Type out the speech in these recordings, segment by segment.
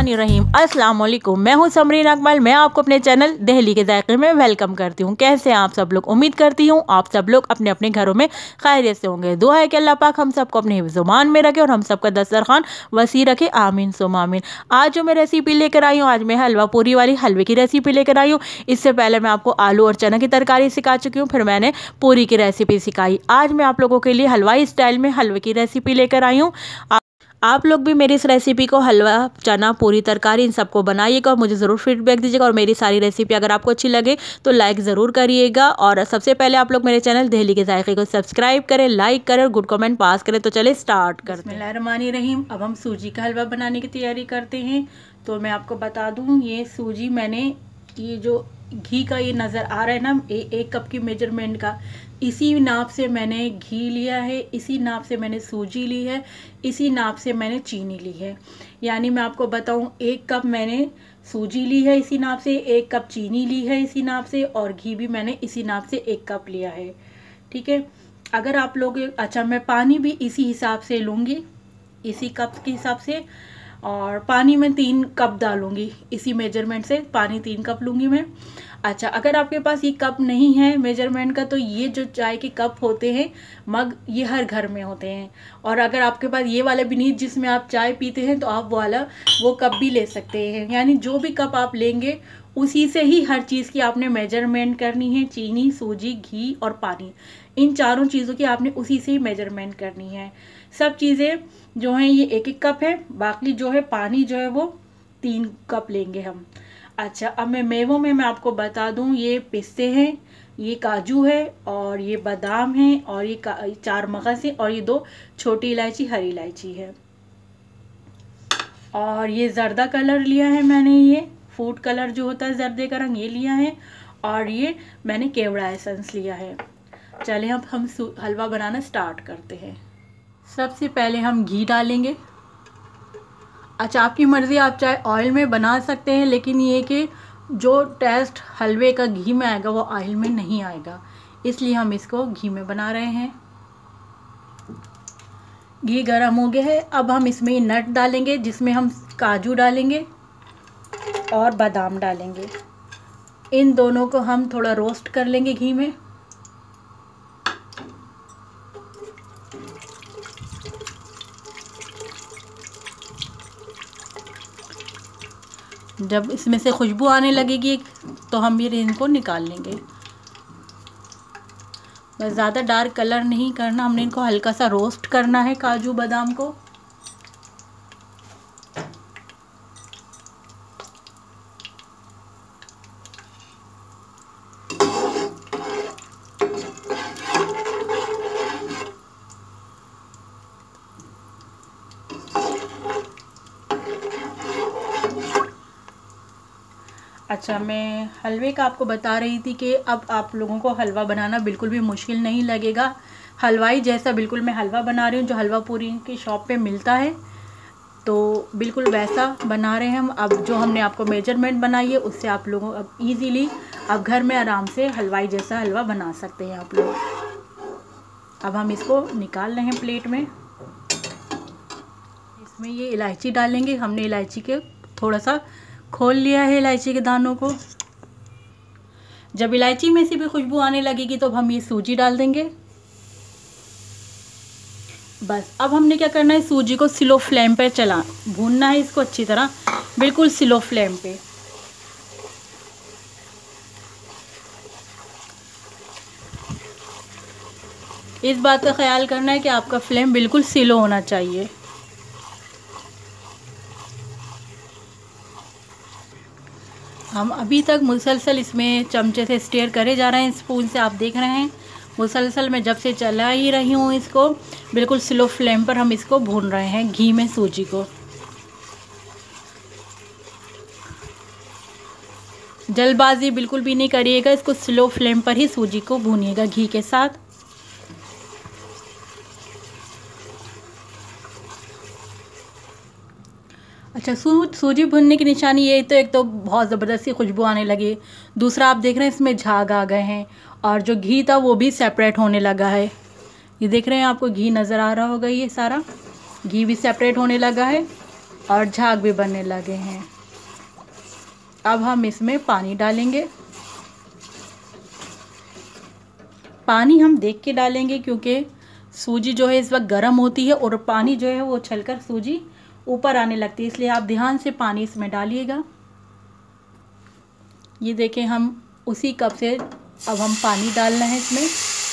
बिस्मिल्लाहिर्रहमानिर्रहीम। अस्सलाम वालेकुम। मैं हूं समरीन अकमल। मैं आपको अपने चैनल दिल्ली के जायके में वेलकम करती हूं। कैसे हैं आप सब लोग? उम्मीद करती हूं आप सब लोग अपने अपने घरों में खैरियत से होंगे। दुआ है कि अल्लाह पाक हम सबको अपने हिफ्ज़-ओ-मान में रखे और हम सबका दस्तरखान वसी रखे। आमीन सुम्मा आमीन। आज जो मैं रेसिपी लेकर आई हूँ, आज मैं हलवा पूरी वाली हलवे की रेसिपी लेकर आई हूँ। इससे पहले मैं आपको आलू और चना की तरकारी सिखा चुकी हूँ, फिर मैंने पूरी की रेसिपी सिखाई। आज मैं आप लोगों के लिए हलवाई स्टाइल में हलवे की रेसिपी लेकर आई हूँ। आप लोग भी मेरी इस रेसिपी को हलवा, चना, पूरी, तरकारी इन सबको बनाइएगा और मुझे ज़रूर फीडबैक दीजिएगा। और मेरी सारी रेसिपी अगर आपको अच्छी लगे तो लाइक ज़रूर करिएगा। और सबसे पहले आप लोग मेरे चैनल दिल्ली के जायके को सब्सक्राइब करें, लाइक करें और गुड कमेंट पास करें। तो चले स्टार्ट करते हैं। बिस्मिल्लाहिर्रहमानिर्रहीम। अब हम सूजी का हलवा बनाने की तैयारी करते हैं। तो मैं आपको बता दूँ, ये सूजी मैंने, ये जो घी का ये नज़र आ रहा है ना, एक कप की मेजरमेंट का, इसी नाप से मैंने घी लिया है, इसी नाप से मैंने सूजी ली है, इसी नाप से मैंने चीनी ली है। यानी मैं आपको बताऊं, 1 कप मैंने सूजी ली है इसी नाप से, 1 कप चीनी ली है इसी नाप से, और घी भी मैंने इसी नाप से 1 कप लिया है। ठीक है। अगर आप लोग, अच्छा, मैं पानी भी इसी हिसाब से लूँगी, इसी कप के हिसाब से। और पानी मैं 3 कप डालूंगी, इसी मेजरमेंट से पानी 3 कप लूँगी मैं। अच्छा, अगर आपके पास ये कप नहीं है मेजरमेंट का, तो ये जो चाय के कप होते हैं, मग, ये हर घर में होते हैं। और अगर आपके पास ये वाला भी नहीं जिसमें आप चाय पीते हैं, तो आप वो कप भी ले सकते हैं। यानी जो भी कप आप लेंगे उसी से ही हर चीज़ की आपने मेजरमेंट करनी है। चीनी, सूजी, घी और पानी, इन चारों चीज़ों की आपने उसी से ही मेजरमेंट करनी है। सब चीज़ें जो हैं ये 1-1 कप है, बाकी जो है पानी जो है वो 3 कप लेंगे हम। अच्छा, अब मेवों में मैं आपको बता दूं, ये पिस्ते हैं, ये काजू है, और ये बादाम है, और ये 4 मगज है, और ये 2 छोटी इलायची, हरी इलायची है। और ये जर्दा कलर लिया है मैंने, ये फूड कलर जो होता है जर्दे का रंग, ये लिया है। और ये मैंने केवड़ा एसेंस लिया है। चले अब हम हलवा बनाना स्टार्ट करते हैं। सबसे पहले हम घी डालेंगे। अच्छा, आपकी मर्ज़ी, आप चाहे ऑयल में बना सकते हैं, लेकिन ये कि जो टेस्ट हलवे का घी में आएगा वो ऑयल में नहीं आएगा, इसलिए हम इसको घी में बना रहे हैं। घी गर्म हो गया है। अब हम इसमें नट डालेंगे, जिसमें हम काजू डालेंगे और बादाम डालेंगे। इन दोनों को हम थोड़ा रोस्ट कर लेंगे घी में। जब इसमें से खुशबू आने लगेगी तो हम ये इनको निकाल लेंगे। बस ज़्यादा डार्क कलर नहीं करना, हमने इनको हल्का सा रोस्ट करना है, काजू बादाम को। अच्छा, मैं हलवे का आपको बता रही थी कि अब आप लोगों को हलवा बनाना बिल्कुल भी मुश्किल नहीं लगेगा। हलवाई जैसा बिल्कुल मैं हलवा बना रही हूँ, जो हलवा पूरी की शॉप पे मिलता है, तो बिल्कुल वैसा बना रहे हैं हम। अब जो हमने आपको मेजरमेंट बनाई है, उससे आप लोगों अब ईज़िली अब घर में आराम से हलवाई जैसा हलवा बना सकते हैं आप लोग। अब हम इसको निकाल रहे हैं प्लेट में। इसमें ये इलायची डालेंगे। हमने इलायची के थोड़ा सा खोल लिया है, इलायची के दानों को। जब इलायची में से भी खुशबू आने लगेगी तो हम ये सूजी डाल देंगे। बस अब हमने क्या करना है, सूजी को स्लो फ्लेम पे भूनना है इसको अच्छी तरह, बिल्कुल स्लो फ्लेम पे। इस बात का ख्याल करना है कि आपका फ्लेम बिल्कुल स्लो होना चाहिए। हम अभी तक मुसलसल इसमें चमचे से स्टीयर करे जा रहे हैं, स्पून से आप देख रहे हैं मुसलसल मैं जब से चला ही रही हूँ इसको, बिल्कुल स्लो फ्लेम पर हम इसको भून रहे हैं घी में सूजी को। जल्दबाजी बिल्कुल भी नहीं करिएगा, इसको स्लो फ्लेम पर ही सूजी को भूनिएगा घी के साथ। अच्छा, सूजी भुनने की निशानी ये तो, एक तो बहुत ज़बरदस्ती खुशबू आने लगी, दूसरा आप देख रहे हैं इसमें झाग आ गए हैं, और जो घी था वो भी सेपरेट होने लगा है। ये देख रहे हैं, आपको घी नज़र आ रहा होगा, ये सारा घी भी सेपरेट होने लगा है। और झाग भी बनने लगे हैं। अब हम इसमें पानी डालेंगे। पानी हम देख के डालेंगे क्योंकि सूजी जो है इस वक्त गर्म होती है और पानी जो है वो छलकर सूजी ऊपर आने लगती है, इसलिए आप ध्यान से पानी इसमें डालिएगा। ये देखें, हम उसी कप से अब हम पानी डालना है इसमें।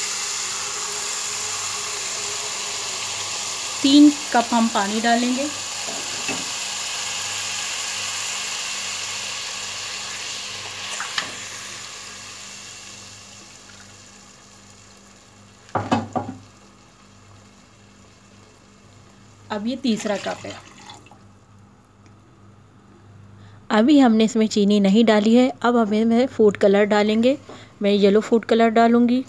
3 कप हम पानी डालेंगे। अब ये तीसरा कप है। अभी हमने इसमें चीनी नहीं डाली है। अब हमें फूड कलर डालेंगे। मैं येलो फूड कलर डालूंगी।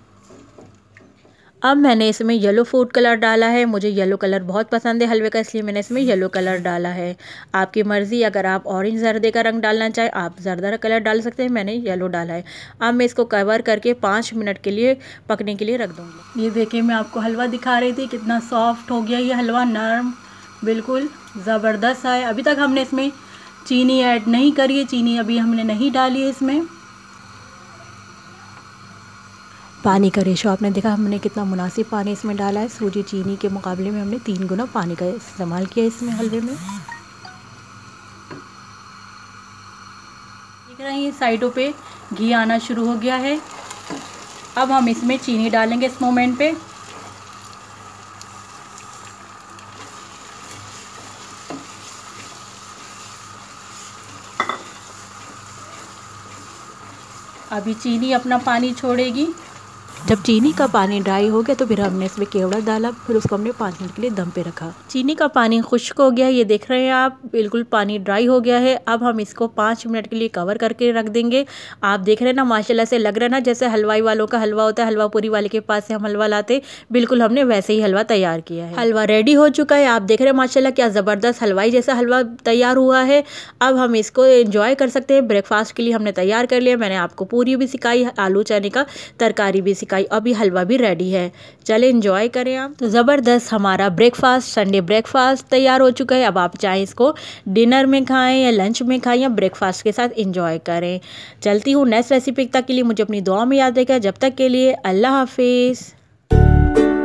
अब मैंने इसमें येलो फूड कलर डाला है। मुझे येलो कलर बहुत पसंद है हलवे का, इसलिए मैंने इसमें येलो कलर डाला है। आपकी मर्ज़ी, अगर आप ऑरेंज जर्दे का रंग डालना चाहें आप जर्दा कलर डाल सकते हैं, मैंने येलो डाला है। अब मैं इसको कवर करके 5 मिनट के लिए पकने के लिए रख दूँगी। ये देखिए, मैं आपको हलवा दिखा रही थी, कितना सॉफ्ट हो गया ये हलवा, नरम, बिल्कुल ज़बरदस्त है। अभी तक हमने इसमें चीनी ऐड नहीं करी है, चीनी अभी हमने नहीं डाली है इसमें। पानी का रेशो आपने देखा, हमने कितना मुनासिब पानी इसमें डाला है। सूजी चीनी के मुकाबले में हमने 3 गुना पानी का इस्तेमाल किया इसमें हलवे में। देख रहे हैं ये साइडों पे घी आना शुरू हो गया है। अब हम इसमें चीनी डालेंगे इस मोमेंट पे। अभी चीनी अपना पानी छोड़ेगी। जब चीनी का पानी ड्राई हो गया तो फिर हमने इसमें केवड़ा डाला, फिर उसको हमने 5 मिनट के लिए दम पे रखा। चीनी का पानी खुश्क हो गया है, ये देख रहे हैं आप, बिल्कुल पानी ड्राई हो गया है। अब हम इसको 5 मिनट के लिए कवर करके रख देंगे। आप देख रहे हैं ना, माशाल्लाह से लग रहा है ना जैसे हलवाई वालों का हलवा होता है, हलवा पूरी वाले के पास से हम हलवा लाते, बिल्कुल हमने वैसे ही हलवा तैयार किया है। हलवा रेडी हो चुका है। आप देख रहे हैं माशाल्लाह क्या ज़बरदस्त हलवाई जैसा हलवा तैयार हुआ है। अब हम इसको एंजॉय कर सकते हैं। ब्रेकफास्ट के लिए हमने तैयार कर लिया। मैंने आपको पूरी भी सिखाई, आलू चने का तरकारी भी सिखाई, अभी हलवा भी रेडी है। चले एंजॉय करें आप। तो ज़बरदस्त हमारा ब्रेकफास्ट, संडे ब्रेकफास्ट तैयार हो चुका है। अब आप चाहें इसको डिनर में खाएं या लंच में खाएं या ब्रेकफास्ट के साथ एंजॉय करें। चलती हूँ नेक्स्ट रेसिपी तक के लिए मुझे अपनी दुआ में याद रखें। जब तक के लिए अल्लाह हाफिज़।